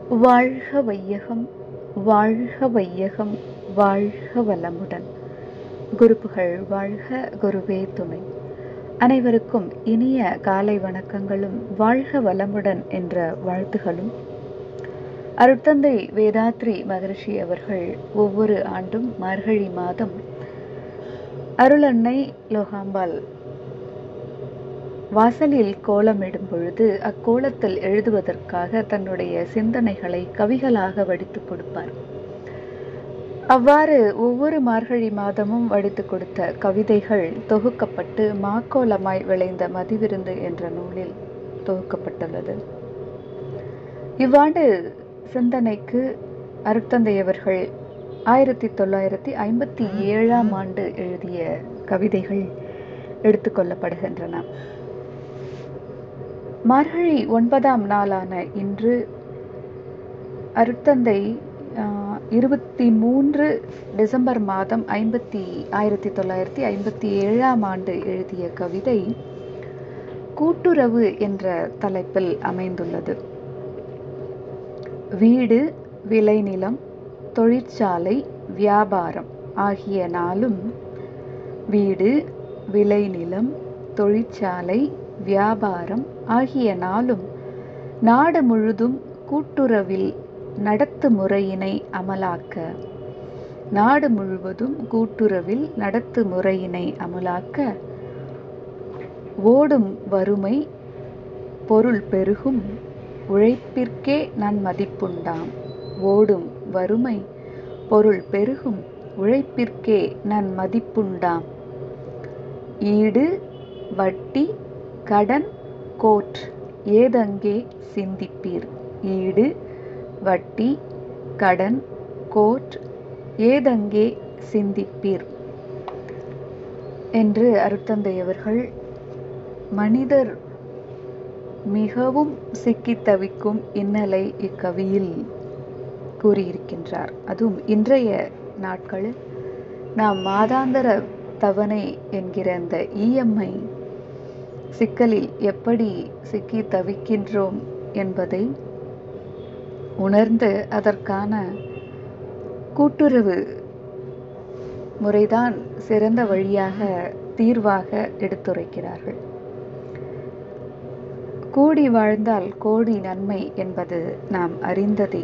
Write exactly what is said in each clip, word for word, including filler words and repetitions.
வாழ்க வையகம், வாழ்க வையகம், வாழ்க வளமுடன். குருப்புகழ் வாழ்க, குருவே துணை. அனைவருக்கும் இனிய காலை வணக்கங்களும் வாழ்க வளமுடன் என்ற வாழ்த்துகளும். அருட்தந்தை வேதாத்ரி மகரிஷி அவர்கள் ஒவ்வொரு ஆண்டும் மார்கழி மாதம் அருளன்னை லோகாம்பாள் வாசலில் கோலமிடும் பொழுது அக்கோலத்தில் எழுதுவதற்காக தன்னுடைய சிந்தனைகளை கவிகளாக வடித்து கொடுப்பார். அவ்வாறு ஒவ்வொரு மார்கழி மாதமும் வடித்து கொடுத்த கவிதைகள் தொகுக்கப்பட்டு மாக்கோலமாய் விளைந்த மதிவிருந்து என்ற நூலில் தொகுக்கப்பட்டுள்ளது. இவ்வாண்டு சிந்தனைக்கு அருட்தந்தையவர்கள் ஆயிரத்தி தொள்ளாயிரத்தி ஐம்பத்தி ஏழாம் ஆண்டு எழுதிய கவிதைகள் எடுத்துக்கொள்ளப்படுகின்றன. மார்கழி ஒன்பதாம் நாளான இன்று அருட்தந்தை இருபத்தி மூன்று டிசம்பர் மாதம் ஐம்பத்தி ஆயிரத்தி தொள்ளாயிரத்தி ஐம்பத்தி ஏழாம் ஆண்டு எழுதிய கவிதை கூட்டுறவு என்ற தலைப்பில் அமைந்துள்ளது. வீடு, விளைநிலம், தொழிற்சாலை, வியாபாரம் ஆகிய நாளும் வீடு, விளைநிலம், தொழிற்சாலை, வியாபாரம் ஆகிய நாளும் நாடு முழுதும் கூட்டுறவில் நடத்து முறையினை அமலாக்க நாடு முழுவதும் கூட்டுறவில் நடத்து முறையினை அமலாக்க ஓடும் வறுமை பொருள் பெருகும் உழைப்பிற்கே நன்மதிப்புண்டாம். ஓடும் வறுமை பொருள் பெருகும் உழைப்பிற்கே நன்மதிப்புண்டாம். ஈடு, வட்டி, கடன், கோட் ஏதங்கே சிந்திப்பீர். ஈடு, வட்டி, கடன், கோட் ஏதங்கே சிந்திப்பீர் என்று அருட்தந்தையவர்கள் மனிதர் மிகவும் சிக்கி தவிக்கும் இன்னலை இக்கவியில் கூறியிருக்கின்றார். அதுவும் இன்றைய நாட்களில் நாம் மாதாந்திர தவணை என்கிற அந்த இஎம்ஐ சிக்கலில் எப்படி சிக்கி தவிக்கின்றோம் என்பதை உணர்ந்து அதற்கான கூட்டுறவு முறைதான் சிறந்த வழியாக தீர்வாக எடுத்துரைக்கிறார்கள். கூடி வாழ்ந்தால் கோடி நன்மை என்பது நாம் அறிந்ததே.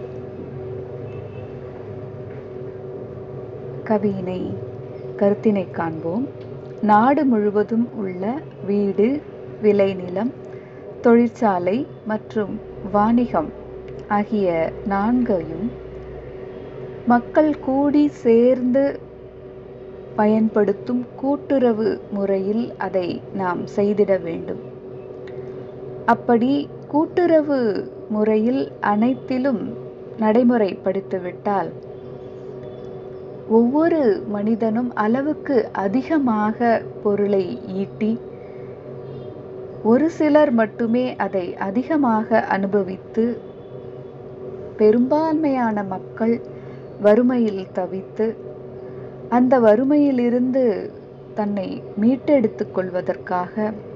கவியினை கருத்தினை காண்போம். நாடு முழுவதும் உள்ள வீடு, விளைநிலம், தொழிற்சாலை மற்றும் வாணிகம் ஆகிய நான்கையும் மக்கள் கூடி சேர்ந்து பயன்படுத்தும் கூட்டுறவு முறையில் அதை நாம் செய்திட வேண்டும். அப்படி கூட்டுறவு முறையில் அனைத்திலும் நடைமுறைப்படுத்திவிட்டால் ஒவ்வொரு மனிதனும் அளவுக்கு அதிகமாக பொருளை ஈட்டி ஒரு சிலர் மட்டுமே அதை அதிகமாக அனுபவித்து பெரும்பான்மையான மக்கள் வறுமையில் தவித்து அந்த வறுமையிலிருந்து தன்னை மீட்டெடுத்துக் கொள்வதற்காக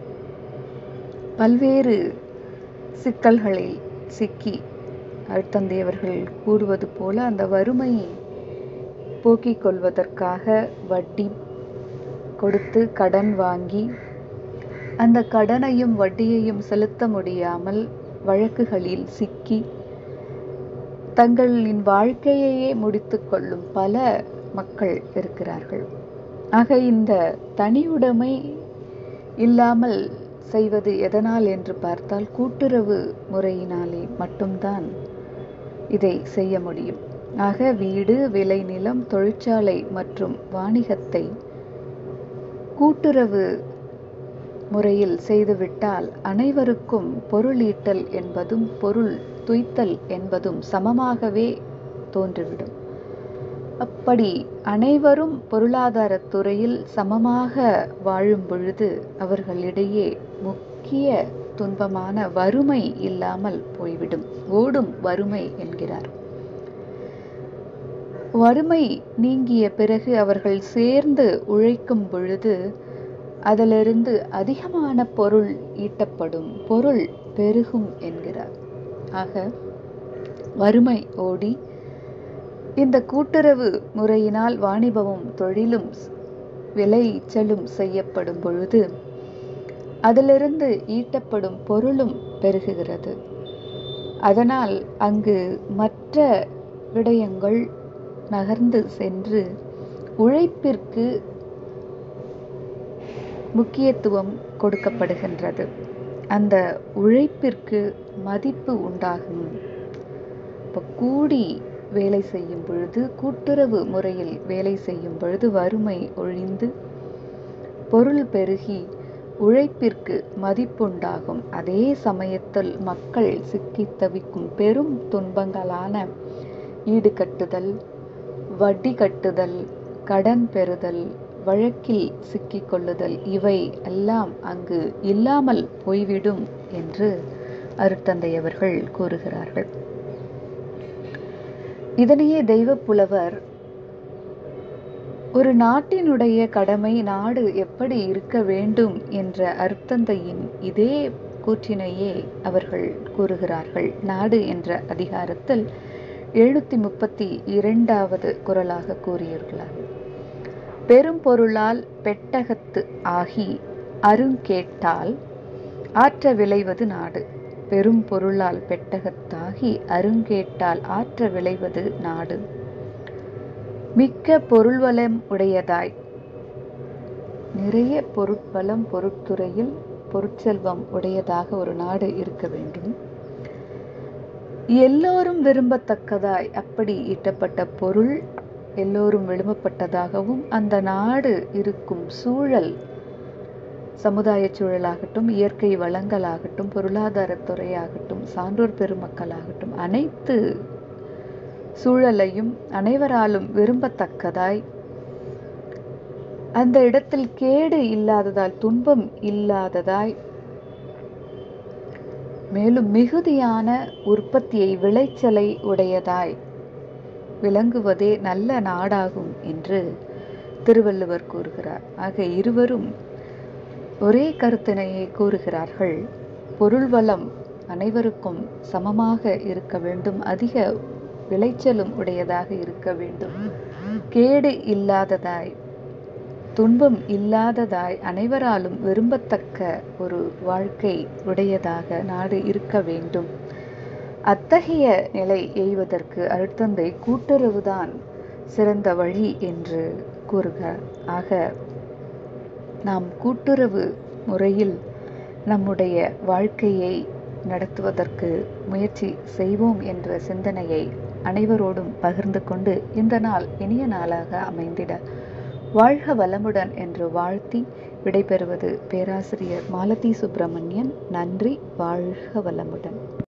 பல்வேறு சிக்கல்களில் சிக்கி அருட்தந்தையவர்கள் கூறுவது போல அந்த வறுமையை போக்கிக் கொள்வதற்காக வட்டி கொடுத்து கடன் வாங்கி அந்த கடனையும் வட்டியையும் செலுத்த முடியாமல் வழக்குகளில் சிக்கி தங்களின் வாழ்க்கையையே முடித்து கொள்ளும் பல மக்கள் இருக்கிறார்கள். ஆக இந்த தனியுடைமை இல்லாமல் செய்வது எதனால் என்று பார்த்தால் கூட்டுறவு முறையினாலே மட்டும்தான் இதை செய்ய முடியும். ஆக வீடு, விளைநிலம், தொழிற்சாலை மற்றும் வாணிகத்தை கூட்டுறவு முறையில் செய்துவிட்டால் அனைவருக்கும் பொருள் ஈட்டல் என்பதும் பொருள் துய்த்தல் என்பதும் சமமாகவே தோன்றிவிடும். அப்படி அனைவரும் பொருளாதாரத் துறையில் சமமாக வாழும் பொழுது அவர்களிடையே முக்கிய துன்பமான வறுமை இல்லாமல் போய்விடும். ஓடும் வறுமை என்கிறார். வறுமை நீங்கிய பிறகு அவர்கள் சேர்ந்து உழைக்கும் பொழுது அதிலிருந்து அதிகமான பொருள் ஈட்டப்படும், பொருள் பெருகும் என்கிறார். ஆக வறுமை ஓடி இந்த கூட்டுறவு முறையினால் வாணிபமும் தொழிலும் விளைச்சலும் செய்யப்படும் பொழுது அதிலிருந்து ஈட்டப்படும் பொருளும் பெருகுகிறது. அதனால் அங்கு மற்ற விடயங்கள் நகர்ந்து சென்று உழைப்பிற்கு முக்கியத்துவம் கொடுக்கப்படுகின்றது. அந்த உழைப்பிற்கு மதிப்பு உண்டாகும். இப்போ கூடி வேலை செய்யும் பொழுது, கூட்டுறவு முறையில் வேலை செய்யும் பொழுது வறுமை ஒழிந்து பொருள் பெருகி உழைப்பிற்கு மதிப்புண்டாகும். அதே சமயத்தில் மக்கள் சிக்கி தவிக்கும் பெரும் துன்பங்களான ஈடுகட்டுதல், வட்டி கட்டுதல், கடன் பெறுதல், வழக்கில் சிக்கிக் கொள்ளுதல் இவை எல்லாம் அங்கு இல்லாமல் போய்விடும் என்று அருட்தந்தை அவர்கள் கூறுகிறார்கள். இதனையே தெய்வப்புலவர் ஒரு நாட்டினுடைய கடமை நாடு எப்படி இருக்க வேண்டும் என்ற அருட்தந்தையின் இதே கூற்றினையே அவர்கள் கூறுகிறார்கள். நாடு என்ற அதிகாரத்தில் எழுநூத்தி முப்பத்தி இரண்டாவது குறளாக கூறியுள்ளார். பெரும் பொருளால் பெட்டகத்து ஆகி அருங்கேட்டால் ஆற்ற விளைவது நாடு. பெரும் பொருளால் பெட்டகத்தாகி அருங்கேட்டால் ஆற்ற விளைவது நாடு. மிக்க பொருள்வளம் உடையதாய், நிறைய பொருட்வளம் பொருட்துறையில் பொருட்செல்வம் உடையதாக ஒரு நாடு இருக்க வேண்டும். எல்லோரும் விரும்பத்தக்கதாய், அப்படி ஈட்டப்பட்ட பொருள் எல்லோரும் விரும்பப்பட்டதாகவும் அந்த நாடு இருக்கும் சூழல், சமுதாய சூழலாகட்டும், இயற்கை வளங்களாகட்டும், பொருளாதாரத்துறையாகட்டும், சான்றோர் பெருமக்களாகட்டும், அனைத்து சூழலையும் அனைவராலும் விரும்பத்தக்கதாய், அந்த இடத்தில் கேடு இல்லாததால், துன்பம் இல்லாததாய், மேலும் மிகுதியான உற்பத்தியை விளைச்சலை உடையதாய் விளங்குவதே நல்ல நாடாகும் என்று திருவள்ளுவர் கூறுகிறார். ஆக இருவரும் ஒரே கருத்தினையை கூறுகிறார்கள். பொருள் வளம் அனைவருக்கும் சமமாக இருக்க வேண்டும், அதிக விளைச்சலும் உடையதாக இருக்க வேண்டும், கேடு இல்லாததாய், துன்பம் இல்லாததாய், அனைவராலும் விரும்பத்தக்க ஒரு வாழ்க்கை உடையதாக நாடு இருக்க வேண்டும். அத்தகைய நிலை எய்வதற்கு அருட்தந்தை கூட்டுறவுதான் சிறந்த வழி என்று கூறுகிறார். ஆக நாம் கூட்டுறவு முறையில் நம்முடைய வாழ்க்கையை நடத்துவதற்கு முயற்சி செய்வோம் என்ற சிந்தனையை அனைவரோடும் பகிர்ந்து கொண்டு இந்த நாள் இனிய நாளாக அமைந்திட வாழ்க வளமுடன் என்று வாழ்த்தி விடைபெறுவது பேராசிரியர் மாலதி சுப்பிரமணியன். நன்றி. வாழ்க வளமுடன்.